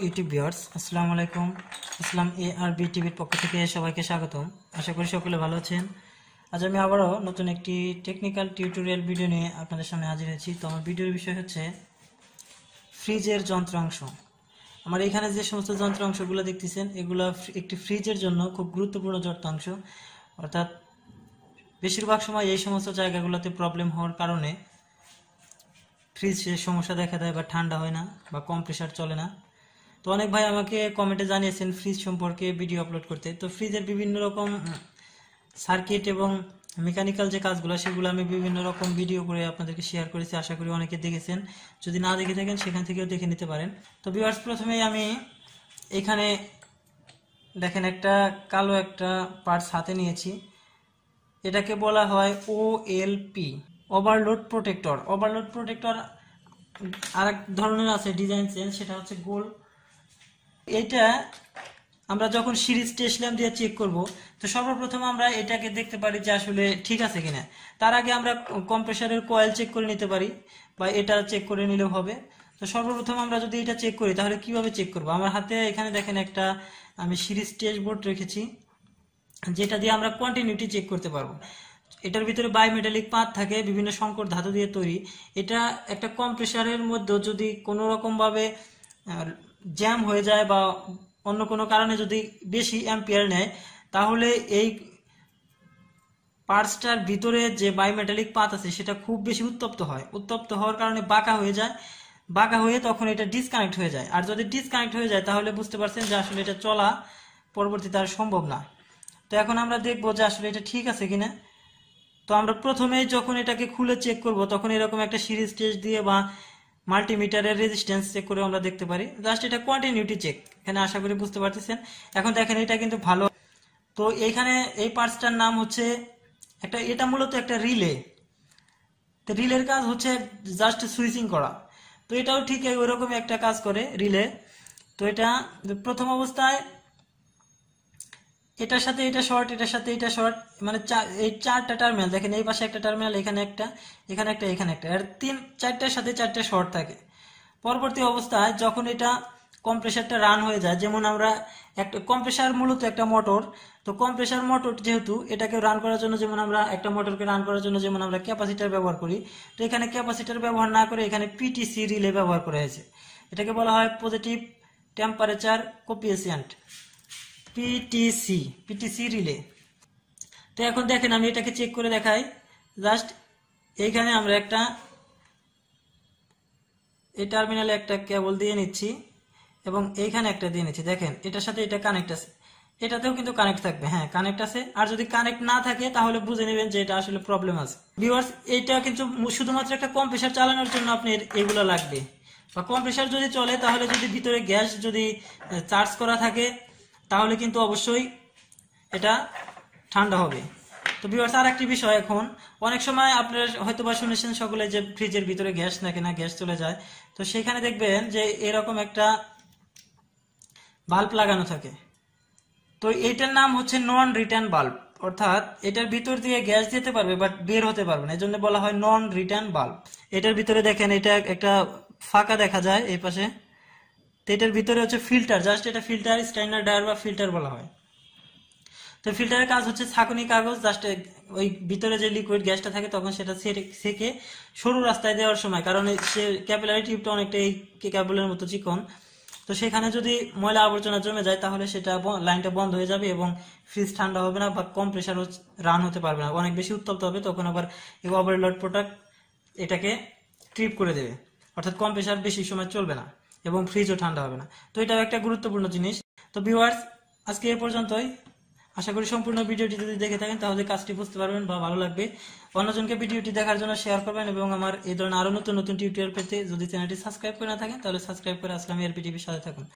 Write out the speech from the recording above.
YouTube viewers, আসসালামু আলাইকুম। ইসলাম এ আর B টিভির পক্ষ থেকে সবাইকে স্বাগতম। আশা করি সকলে ভালো আছেন। আজ আমি আবারও নতুন একটি টেকনিক্যাল টিউটোরিয়াল ভিডিও নিয়ে আপনাদের সামনে হাজির হয়েছি। তো আমার ভিডিওর বিষয় হচ্ছে ফ্রিজের যন্ত্রাংশ। আমার এখানে যে সমস্ত যন্ত্রাংশগুলো দেখতেছেন, এগুলো একটি ফ্রিজের জন্য খুব গুরুত্বপূর্ণ যন্ত্রাংশ। অর্থাৎ বেশিরভাগ সময় এই সমস্ত জায়গাগুলোতে প্রবলেম হওয়ার কারণে ফ্রিজের সমস্যা দেখা দেয়, বা ঠান্ডা হয় না, বা কম্প্রেসার চলে না। তো অনেক ভাই আমাকে কমেন্টে জানিয়েছেন ফ্রিজ সম্পর্কে ভিডিও আপলোড করতে। তো ফ্রিজের বিভিন্ন রকম সার্কিট এবং মেকানিক্যাল যে কাজগুলো, সেগুলো আমি বিভিন্ন রকম ভিডিও করে আপনাদেরকে শেয়ার করেছি। আশা করি অনেকে দেখেছেন। যদি না দেখে থাকেন সেখান থেকেও দেখে নিতে পারেন। তো ভিউয়ার্স, প্রথমেই আমি এখানে দেখেন একটা কালো একটা পার্টস হাতে নিয়েছি। এটাকে বলা হয় OLP, overload protector. Overload protector আরেক ধরনের আছে ডিজাইন চেঞ্জ, সেটা হচ্ছে গোল। এটা আমরা যখন সিরিজ টেস্ট ল্যাম্প দিয়ে চেক করব, তো সর্বপ্রথম আমরা এটাকে দেখতে পারি যে আসলে ঠিক আছে কিনা। তার আগে আমরা কম্প্রেসারের কয়েল চেক করে নিতে পারি, বা এটা চেক করে নিলেও হবে। তো সর্বপ্রথম আমরা যদি এটা চেক করি, তাহলে কিভাবে চেক করব? আমার হাতে এখানে দেখেন একটা আমি সিরিজ টেস্ট বোর্ড রেখেছি, যেটা দিয়ে আমরা কন্টিনিউটি চেক করতে পারবো। এটার ভিতরে বায়োমেটালিক পাত থাকে, বিভিন্ন সংকর ধাতু দিয়ে তৈরি। এটা একটা কম্প্রেসারের মধ্যে যদি কোনো রকম ভাবে জ্যাম হয়ে যায়, বা অন্য কোনো কারণে যদি বেশি অ্যাম্পিয়ার নেয়, তাহলে এই পার্টসটার ভিতরে যে বায়োমেটালিক পাত আছে সেটা খুব বেশি উত্তপ্ত হয়। উত্তপ্ত হওয়ার কারণে বাঁকা হয়ে যায়। বাঁকা হয়ে তখন এটা ডিসকানেক্ট হয়ে যায়। আর যদি ডিসকানেক্ট হয়ে যায়, তাহলে বুঝতে পারছেন যে আসলে এটা চলা পরবর্তীতে আর সম্ভব না। তো এখন আমরা দেখবো যে আসলে এটা ঠিক আছে কিনা। তো আমরা প্রথমে যখন এটাকে খুলে চেক করব, তখন এরকম একটা সিরিজ টেস্ট দিয়ে বা মাল্টিমিটারের রেজিস্ট্যান্স চেক করে আমরা দেখতে পারি। জাস্ট এটা কন্টিনিউটি চেক, এখানে আশা করি বুঝতে পারতেছেন। এখন দেখেন এটা কিন্তু ভালো। তো এইখানে এই পার্টসটার নাম হচ্ছে এটা মূলত একটা রিলে। তো রিলের কাজ হচ্ছে জাস্ট সুইচিং করা। তো এটাও ঠিক ওইরকমই একটা কাজ করে রিলে। তো এটা প্রথম অবস্থায় এটার সাথে এটা শর্ট, এটার সাথে এটা শর্ট, মানে এই চারটা টার্মিনাল দেখেন, এই পাশে একটা টার্মিনাল, এখানে একটা, এখানে একটা, এখানে একটা, আর চারটার সাথে চারটা শর্ট থাকে। পরবর্তী অবস্থায় যখন এটা কম্প্রেসারটা রান হয়ে যায়, যেমন আমরা একটা কম্প্রেসার মূলত একটা মোটর। তো কম্প্রেসার মোটর যেহেতু, এটাকে রান করার জন্য যেমন আমরা একটা মোটরকে রান করার জন্য যেমন আমরা ক্যাপাসিটার ব্যবহার করি, তো এখানে ক্যাপাসিটার ব্যবহার না করে এখানে পিটিসি রিলে ব্যবহার করা হয়েছে। এটাকে বলা হয় positive temperature coefficient, PTC relay. তো এখন দেখেন আমি এটাকে চেক করে দেখাই। জাস্ট এইখানে আমরা একটা এই টার্মিনালে একটা কেবল দিয়ে নিচ্ছি, এবং এইখানে একটা দিয়ে নিচ্ছি। দেখেন এটার সাথে এটা কানেক্ট আছে, এটাতেও কিন্তু কানেক্ট থাকবে। হ্যাঁ, কানেক্ট আছে। আর যদি কানেক্ট না থাকে, তাহলে বুঝে নেবেন যে এটা আসলে প্রবলেম আছে। ভিউয়ার্স, এটা কিন্তু শুধুমাত্র একটা কম্প্রেসার চালানোর জন্য আপনার এগুলো লাগবে। বা কম্প্রেসার যদি চলে, তাহলে যদি ভিতরে গ্যাস যদি চার্জ করা থাকে, তাহলে কিন্তু অবশ্যই এটা ঠান্ডা হবে। তো ভিউয়ার্স, আর একটি বিষয়, এখন অনেক সময় আপনারা হয়তো বা শুনেছেন সকলে যে ফ্রিজের ভিতরে গ্যাস নাকি না, গ্যাস চলে যায়। তো সেখানে দেখবেন যে এরকম একটা বাল্ব লাগানো থাকে। তো এটার নাম হচ্ছে নন রিটার্ন বাল্ব, অর্থাৎ এটার ভিতর দিয়ে গ্যাস যেতে পারবে, বাট বের হতে পারবে না। এই জন্য বলা হয় নন রিটার্ন বাল্ব। এটার ভিতরে দেখেন এটা একটা ফাঁকা দেখা যায় এই পাশে। তো এটার ভিতরে হচ্ছে ফিল্টার, জাস্ট এটা ফিল্টার, স্ট্যান্ডার্ড ডায়ার বা ফিল্টার বলা হয়। তো ফিল্টারের কাজ হচ্ছে ছাঁকনি কাগজ, জাস্ট ওই ভিতরে যে লিকুইড গ্যাসটা থাকে, তখন সেটা সেকে সরু রাস্তায় দেওয়ার সময়, কারণ সে ক্যাপিলারি টিউবটা অনেকটা এই কেবলের মতো চিকন। তো সেখানে যদি ময়লা আবর্জনা জমে যায়, তাহলে সেটা লাইনটা বন্ধ হয়ে যাবে, এবং ফ্রিজ ঠান্ডা হবে না, বা কম প্রেসারও রান হতে পারবে না, অনেক বেশি উত্তপ্ত হবে। তখন আবার এই ওভারলোড প্রোডাক্ট এটাকে ট্রিপ করে দেবে, অর্থাৎ কম প্রেসার বেশি সময় চলবে না, এবং ফ্রিজও ঠান্ডা হবে না। তো এটাও একটা গুরুত্বপূর্ণ জিনিস। তো ভিউয়ার্স, আজকে এ পর্যন্তই। আশা করি সম্পূর্ণ ভিডিওটি যদি দেখে থাকেন, তাহলে কাজটি বুঝতে পারবেন বা ভালো লাগবে। অন্যজনকে ভিডিওটি দেখার জন্য শেয়ার করবেন, এবং আমার এই ধরনের আরো নতুন নতুন টিউটোরিয়াল পেতে যদি চ্যানেলটি সাবস্ক্রাইব করে না থাকেন, তাহলে সাবস্ক্রাইব করে আসলাম এর পিটিভির সাথে থাকুন।